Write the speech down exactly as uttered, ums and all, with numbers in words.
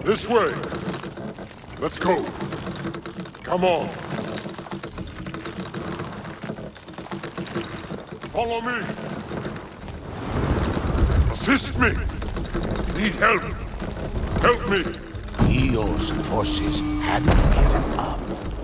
This way. Let's go. Come on. Follow me. Assist me. Need help. Help me. Leo's forces hadn't given up.